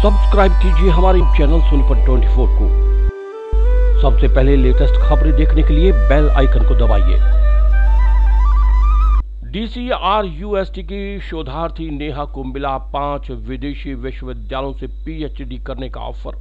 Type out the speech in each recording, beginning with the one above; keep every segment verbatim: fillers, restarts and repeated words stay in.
Subscribe कीजिए हमारे channel Sonipat चौबीस को। सबसे पहले लेटेस्ट खबरें देखने के लिए बेल आइकन को दबाइए। D C R U S T की शोधार्थी नेहा को मिला पांच विदेशी विश्वविद्यालयों से पी एच डी करने का ऑफर।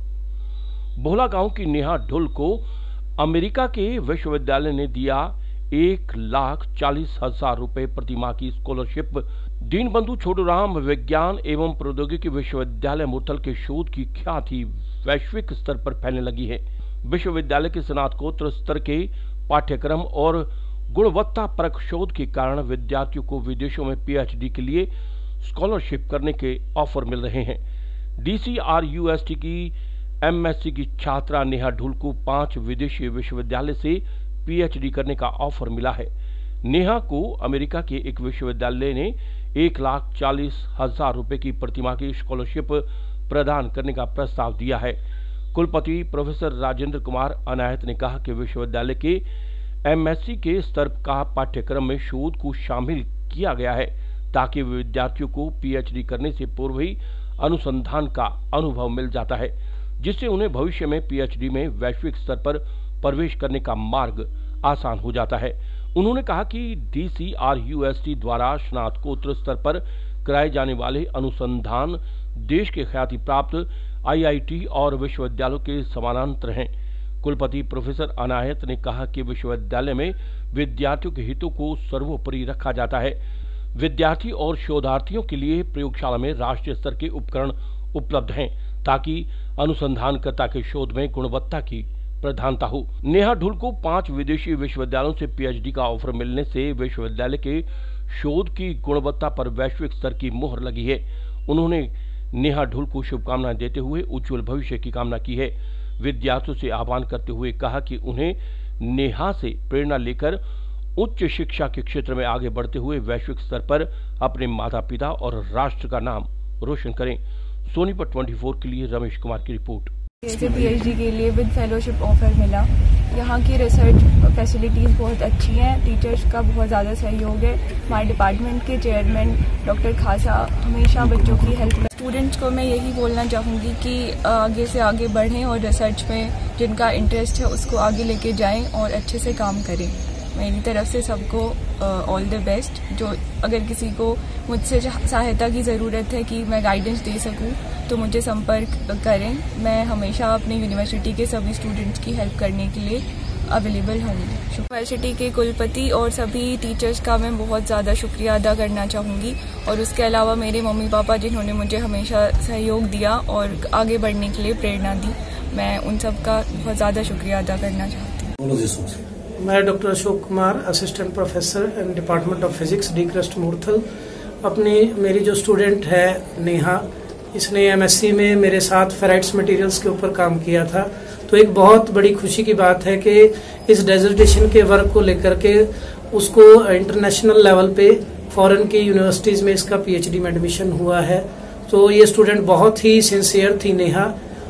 बोहला गांव की नेहा ढुल को अमेरिका के विश्वविद्यालय ने दिया एक लाख चालीस हजार रुपए प्रतिमाह की स्कॉलरशिप। दीनबंधु छोटूराम विज्ञान एवं प्रौद्योगिकी विश्वविद्यालय मुरथल के शोध की ख्याति वैश्विक स्तर पर फैलने लगी है। विश्वविद्यालय के स्नातकोत्तर स्तर के पाठ्यक्रम और गुणवत्ता परक शोध के कारण विद्यार्थियों को विदेशों में पी एच डी के लिए स्कॉलरशिप करने के ऑफर मिल रहे हैं। D C R U S T की एम एस सी की छात्रा नेहा ढुल को पांच विदेशी विश्वविद्यालय से पी एच डी करने का ऑफर मिला है। नेहा को अमेरिका के एक विश्वविद्यालय ने एक लाख चालीस हजार रुपए की प्रतिमाह की स्कॉलरशिप प्रदान करने का प्रस्ताव दिया है। कुलपति प्रोफेसर राजेंद्र कुमार अनायत ने कहा कि विश्वविद्यालय के एम एस सी के स्तर का पाठ्यक्रम में शोध को शामिल किया गया है ताकि विद्यार्थियों को पी एच डी करने से पूर्व ही अनुसंधान का अनुभव मिल जाता है, जिससे उन्हें भविष्य में पी एच डी में वैश्विक स्तर पर प्रवेश करने का मार्ग आसान हो जाता है। उन्होंने कहा कि D C R U S T द्वारा स्नातकोत्तर स्तर पर कराए जाने वाले अनुसंधान देश के ख्याति प्राप्त आई आई टी और विश्वविद्यालयों के समानांतर हैं। कुलपति प्रोफेसर अनायत ने कहा कि विश्वविद्यालय में विद्यार्थियों के हितों को सर्वोपरि रखा जाता है। विद्यार्थी और शोधार्थियों के लिए प्रयोगशाला में राष्ट्रीय स्तर के उपकरण उपलब्ध हैं ताकि अनुसंधानकर्ता के शोध में गुणवत्ता की प्रधानता हो। नेहा ढुल को पांच विदेशी विश्वविद्यालयों से पी एच डी का ऑफर मिलने से विश्वविद्यालय के शोध की गुणवत्ता पर वैश्विक स्तर की मोहर लगी है। उन्होंने नेहा ढुल को शुभकामनाएं देते हुए उज्जवल भविष्य की कामना की है। विद्यार्थियों से आह्वान करते हुए कहा कि उन्हें नेहा से प्रेरणा लेकर उच्च शिक्षा के क्षेत्र में आगे बढ़ते हुए वैश्विक स्तर पर अपने माता पिता और राष्ट्र का नाम रोशन करें। सोनीपत चौबीस के लिए रमेश कुमार की रिपोर्ट। पी एच डी के लिए विद फेलोशिप ऑफर मिला। यहाँ की रिसर्च फैसिलिटीज़ बहुत अच्छी हैं, टीचर्स का बहुत ज़्यादा सहयोग है। हमारे डिपार्टमेंट के चेयरमैन डॉक्टर खासा हमेशा बच्चों की हेल्प। स्टूडेंट्स को मैं यही बोलना चाहूँगी कि आगे से आगे बढ़ें और रिसर्च में जिनका इंटरेस्ट है उसको आगे लेके जाएं और अच्छे से काम करें। मेरी तरफ से सबको ऑल द बेस्ट। जो अगर किसी को मुझसे सहायता की ज़रूरत है कि मैं गाइडेंस दे सकूं तो मुझे संपर्क करें। मैं हमेशा अपनी यूनिवर्सिटी के सभी स्टूडेंट्स की हेल्प करने के लिए अवेलेबल होंगी। यूनिवर्सिटी के कुलपति और सभी टीचर्स का मैं बहुत ज़्यादा शुक्रिया अदा करना चाहूँगी और उसके अलावा मेरे मम्मी पापा जिन्होंने मुझे हमेशा सहयोग दिया और आगे बढ़ने के लिए प्रेरणा दी, मैं उन सब का बहुत ज़्यादा शुक्रिया अदा करना चाहती हूँ। मैं doctor Ashok Kumar, assistant professor in department of physics, D crust Murthal. अपनी मेरी जो स्टूडेंट है नेहा, इसने एम एस सी में मेरे साथ फेराइट्स मटेरियल्स के ऊपर काम किया था। तो एक बहुत बड़ी खुशी की बात है कि इस डेजर्टेशन के वर्क को लेकर के उसको इंटरनेशनल लेवल पे फॉरेन की यूनिवर्सिटीज में इसका पी एच डी में एडमिशन हुआ है। तो ये स्टूडेंट बहुत ही सिंसियर थी नेहा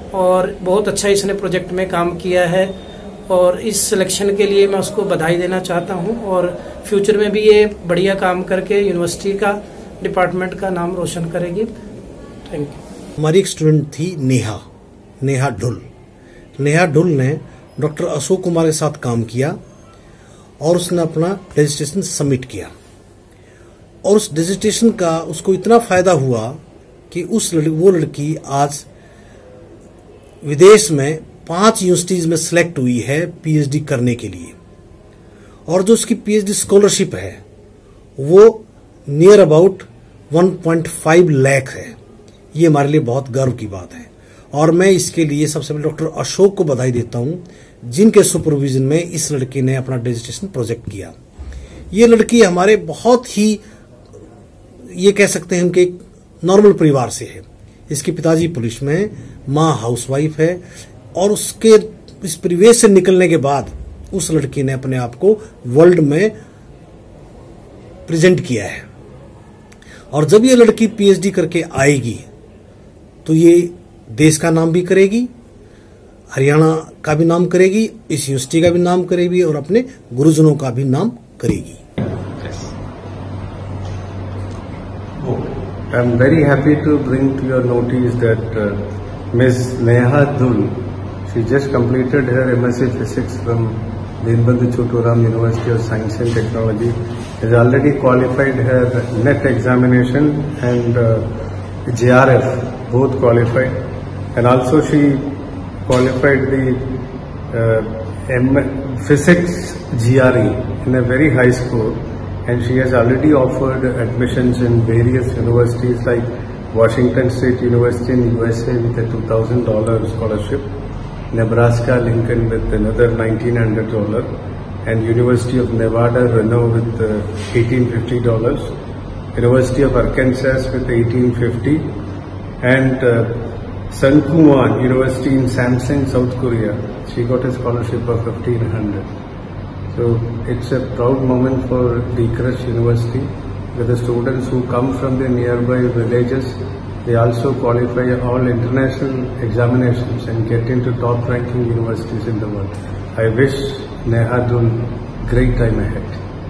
और बहुत अच्छा इसने प्रोजेक्ट में काम किया है और इस सिलेक्शन के लिए मैं उसको बधाई देना चाहता हूं और फ्यूचर में भी ये बढ़िया काम करके यूनिवर्सिटी का, डिपार्टमेंट का नाम रोशन करेगी। Thank you. हमारी एक स्टूडेंट थी नेहा नेहा ढुल। नेहा ढुल ने डॉक्टर अशोक कुमार के साथ काम किया और उसने अपना डिसर्टेशन सबमिट किया और उस डिसर्टेशन का उसको इतना फायदा हुआ कि उस लड़की वो लड़की आज विदेश में पांच यूनिवर्सिटीज में सिलेक्ट हुई है पी एच डी करने के लिए और जो उसकी पी एच डी स्कॉलरशिप है वो near about one point five lakh है। ये हमारे लिए बहुत गर्व की बात है और मैं इसके लिए सबसे पहले डॉक्टर अशोक को बधाई देता हूं जिनके सुपरविजन में इस लड़की ने अपना डिसर्टेशन प्रोजेक्ट किया। ये लड़की हमारे बहुत ही, ये कह सकते हैं कि एक नॉर्मल परिवार से है। इसके पिताजी पुलिस में, माँ हाउसवाइफ है और उसके इस परिवेश से निकलने के बाद उस लड़की ने अपने आप को वर्ल्ड में प्रेजेंट किया है और जब ये लड़की पी एच डी करके आएगी तो ये देश का नाम भी करेगी, हरियाणा का भी नाम करेगी, इस यूनिवर्सिटी का भी नाम करेगी और अपने गुरुजनों का भी नाम करेगी। I'm very happy to bring to your notice that uh, Miz Neha Dhul, she just completed her M S c Physics from Deenbandhu Choturam University of Science and Technology, has already qualified her NET examination and uh, J R F, both qualified, and also she qualified the uh, M Physics G R E in a very high score, and she has already offered admissions in various universities like Washington State University in U S A with a two thousand dollars scholarship, Nebraska Lincoln with another nineteen hundred dollars, and University of Nevada Reno with uh, eighteen fifty dollars, University of Arkansas with eighteen fifty, and uh, Sun Kumon University in Samsung, South Korea, she got a scholarship of fifteen hundred. So it's a proud moment for Deencrest University, with the students who come from the nearby villages. They also qualify all international examinations and get into top ranking universities in the world. I wish Neha Dhul great time ahead.